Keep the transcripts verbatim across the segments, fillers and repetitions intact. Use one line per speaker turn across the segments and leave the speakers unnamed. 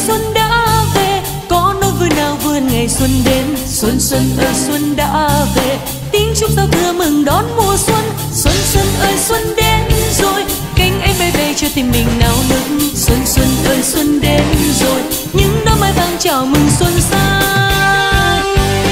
xuân đã về, có nỗi vui nào vươn ngày xuân đến. Xuân xuân ơi xuân đã về, tiếng chúc giao thừa mừng đón mùa xuân. Xuân xuân ơi xuân đến rồi, cánh em bay về cho tim mình náo nức. Xuân xuân ơi xuân đến rồi, những đóa mai vàng chào mừng xuân sang.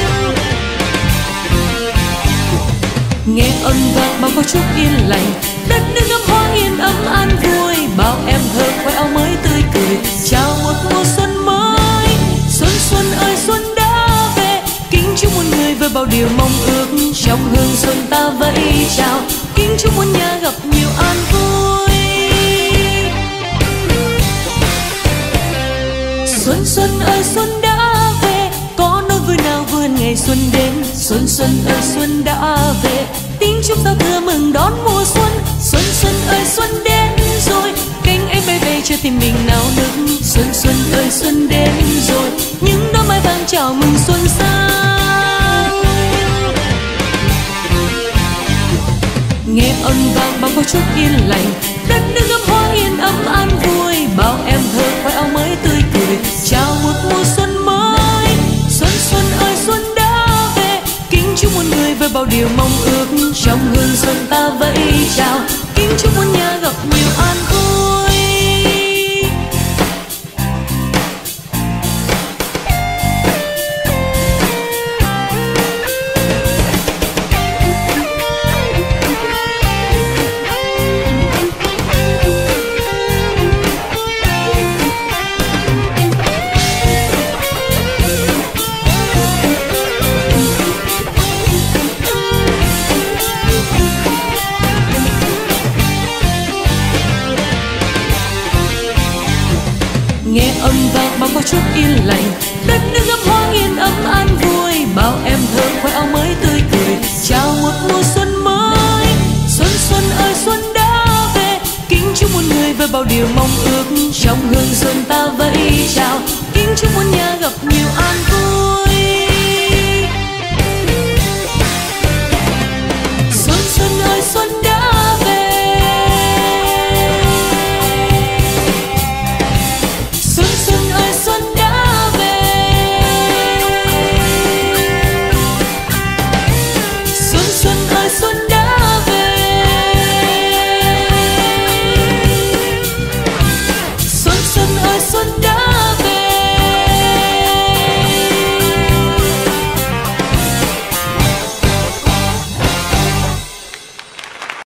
Nghe âm vang bao câu chúc yên lành, đất nước ngắm hoa yên ấm an vui. Bao em thơ khoe áo mới tươi cười, chào một mùa xuân mới. Xuân xuân ơi xuân đã về, kính chúc muôn người với bao điều mong ước. Trong hương xuân ta vẫy chào, kính chúc muôn nhà gặp nhiều an vui. Xuân xuân ơi xuân đã về, có nỗi vui nào vươn ngày xuân đến. Xuân xuân ơi xuân đã về, tiếng chúc giao thừa mừng đón mùa xuân. Xuân xuân ơi xuân đến rồi, cánh em bay về cho tim mình náo nức. Xuân xuân ơi xuân đến rồi, những đóa mai vàng chào mừng xuân sang. Nghe âm vang bao câu chúc yên lành, đất nước ngắm hoa yên ấm an vui. Bao em thơ khoe áo mới tươi cười, chào một mùa xuân mới. Xuân xuân ơi xuân đã về, kính chúc muôn người với bao điều mong ước. Trong hương xuân ta vẫy chào, kính chúc muôn nhà gặp nhiều an vui. Nghe âm vang bao câu chúc yên lành, đất nước ngắm hoa yên ấm an vui. Bao em thơ khoe áo mới tươi cười, chào một mùa xuân mới. Xuân xuân ơi xuân đã về, kính chúc muôn người với bao điều mong ước. Trong hương xuân ta vẫy chào, kính chúc muôn nhà gặp nhiều an